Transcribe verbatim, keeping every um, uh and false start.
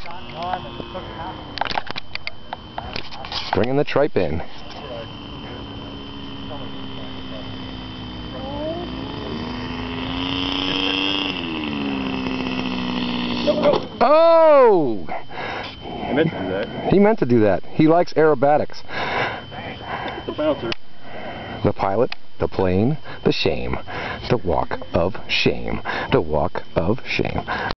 Bringing the tripe in. Oh! I meant to do that. He meant to do that. He likes aerobatics. The bouncer. The pilot, the plane, the shame. The walk of shame. The walk of shame.